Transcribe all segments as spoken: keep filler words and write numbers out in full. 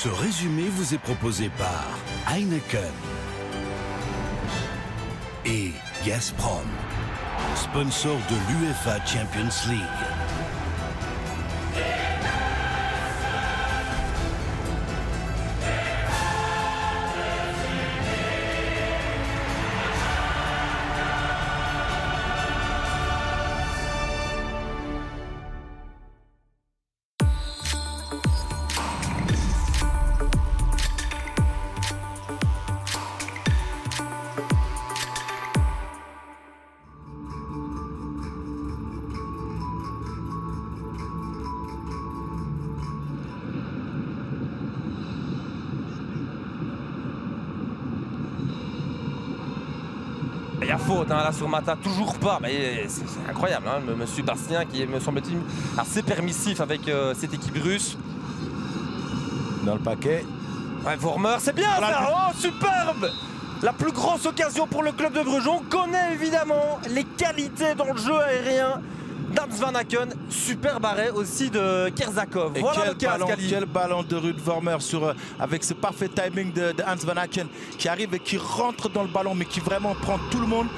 Ce résumé vous est proposé par Heineken et Gazprom, sponsor de l'UEFA Champions League. Il y a faute hein, là sur Mata, toujours pas, mais c'est incroyable, hein, monsieur Bastien qui est, me semble-t-il, assez permissif avec euh, cette équipe russe. Dans le paquet. Ouais, Vormer, c'est bien voilà. ça, oh superbe. La plus grosse occasion pour le club de Bruges. On connaît évidemment les qualités dans le jeu aérien d'Hans Van Aken, superbe arrêt aussi de Kerzakov. Et voilà quel, le cas, ballon, quel ballon de Ruud Vormer sur, avec ce parfait timing de, de Hans Van Aken qui arrive et qui rentre dans le ballon mais qui vraiment prend tout le monde.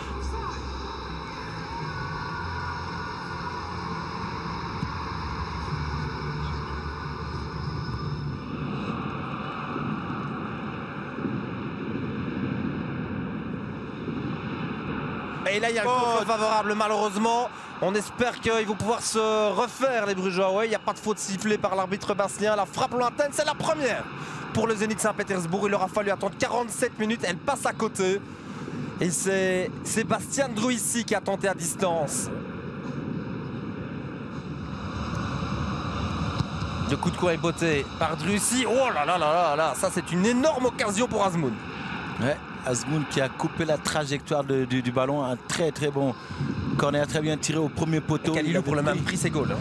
Et là il y a le contrôle favorable malheureusement. On espère qu'ils vont pouvoir se refaire les Brugeois. Ouais, il n'y a pas de faute sifflée par l'arbitre bastien. La frappe lointaine, c'est la première pour le Zénith Saint-Pétersbourg. Il aura fallu attendre quarante-sept minutes. Elle passe à côté. Et c'est Sébastien Druissi qui a tenté à distance. Le coup de coin est botté par Druissi. Oh là là là là là. Ça, c'est une énorme occasion pour Azmoun. Ouais, Azmoun qui a coupé la trajectoire de, du, du ballon. Un très très bon corner, très bien tiré au premier poteau. Kalilou pour le même prix, c'est goal. Hein.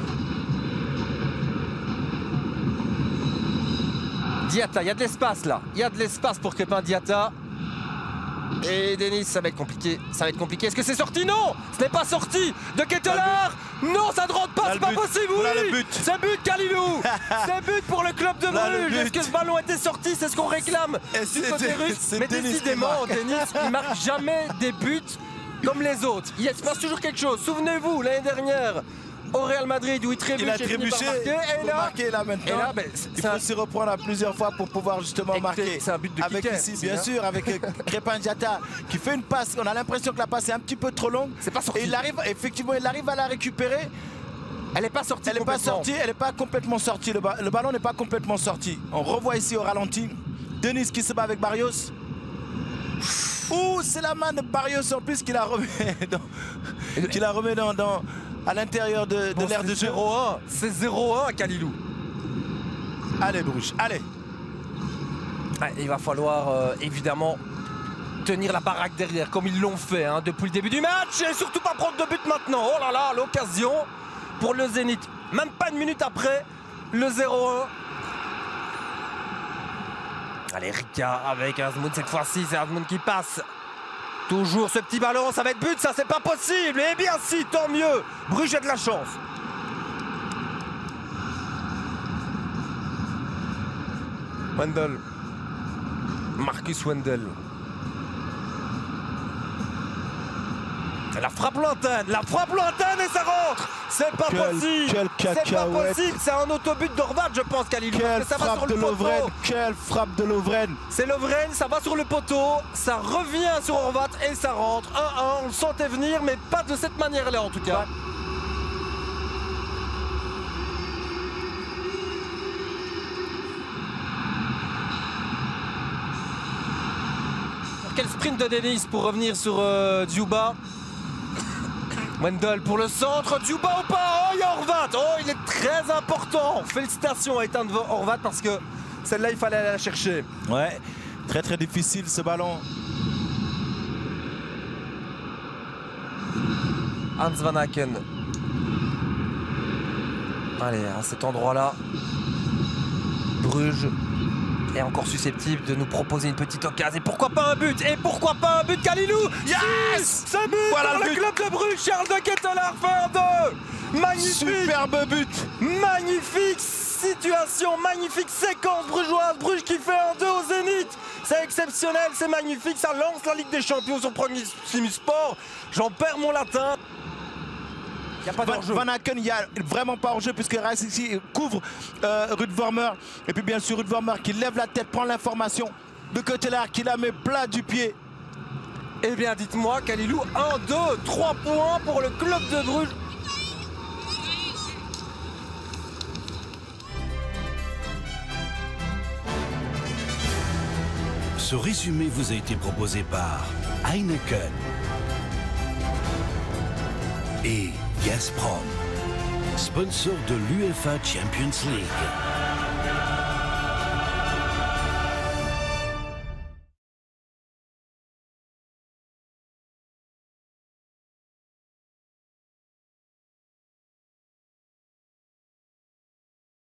Diatta, il y a de l'espace là. Il y a de l'espace pour Crépin Diatta. Et Denis, ça va être compliqué. Ça va être compliqué. Est-ce que c'est sorti? Non, ce n'est pas sorti de Ketelaar. Non, ça ne rentre pas, c'est pas possible. Oui, c'est but Kalilou. C'est but pour le club de Bruges. Est-ce que ce ballon était sorti? C'est ce qu'on réclame du côté russe. Mais décidément, Denis, il marque jamais des buts comme les autres. Il se passe toujours quelque chose. Souvenez-vous, l'année dernière, au Real Madrid, où il trébuche, il a trébuché et là, marquer là maintenant. Et là, ben, il faut s'y reprendre à plusieurs fois pour pouvoir justement marquer. C'est un but de avec Kiké, ici, bien sûr, avec Crépin Diatta qui fait une passe. On a l'impression que la passe est un petit peu trop longue. C'est pas sorti. Et il arrive, effectivement, il arrive à la récupérer. Elle n'est pas sortie. Elle n'est pas sortie. Elle n'est pas complètement sortie. Le, ba le ballon n'est pas complètement sorti. On revoit ici au ralenti Denis qui se bat avec Barrios. Ouh, c'est la main de Barrios en plus qui la remet dans, qui la remet dans, dans à l'intérieur de, bon, de l'aire de jeu. zéro un, c'est zéro un Kalilou. Allez Bruges, allez. Ouais, il va falloir euh, évidemment tenir la baraque derrière comme ils l'ont fait hein, depuis le début du match et surtout pas prendre de but maintenant. Oh là là, l'occasion pour le Zénith. Même pas une minute après le zéro un. Allez, Rika avec Azmoun cette fois-ci, c'est Azmoun qui passe. Toujours ce petit ballon, ça va être but, ça c'est pas possible. Eh bien si, tant mieux. Bruges a de la chance. Wendel. Marcus Wendel. La frappe lointaine, la frappe lointaine et ça rentre. C'est pas quel, possible. Quel c'est pas possible. C'est un autobut d'Orvat, je pense, Kalilou. Quelle ça frappe va sur de le Lovren. poteau. Quelle frappe de Lovren. C'est Lovren, ça va sur le poteau, ça revient sur Orvat et ça rentre. un un, on le sentait venir, mais pas de cette manière-là en tout cas. Ouais. Quel sprint de Denis pour revenir sur euh, Djouba. Wendel pour le centre, Djouba ou pas? Oh, il y a Orvat. Oh, il est très important. Félicitations à Ethan Orvat parce que celle-là, il fallait aller la chercher. Ouais, très très difficile ce ballon. Hans Van Aken. Allez, à cet endroit-là, Bruges est encore susceptible de nous proposer une petite occasion. Et pourquoi pas un but? Et pourquoi pas un but, Kalilou? Yes, c'est but voilà pour le, le but. club de Bruges. Charles de Ketelaar fait un deux. Magnifique. Superbe but. Magnifique situation, magnifique séquence brugeoise. Bruges qui fait un deux au Zénith. C'est exceptionnel, c'est magnifique. Ça lance la Ligue des Champions sur Proximus Sport. J'en perds mon latin. Il n'y a pas d'enjeu. Van Aken, il n'y a vraiment pas hors-jeu puisque Rice ici couvre euh, Ruud Vormer. Et puis bien sûr Ruud Vormer qui lève la tête, prend l'information de Ketelaere qui la met plat du pied. Eh bien dites-moi Kalilou, un, deux, trois points pour le club de Bruges. Ce résumé vous a été proposé par Heineken et Gazprom, sponsor de l'UEFA Champions League.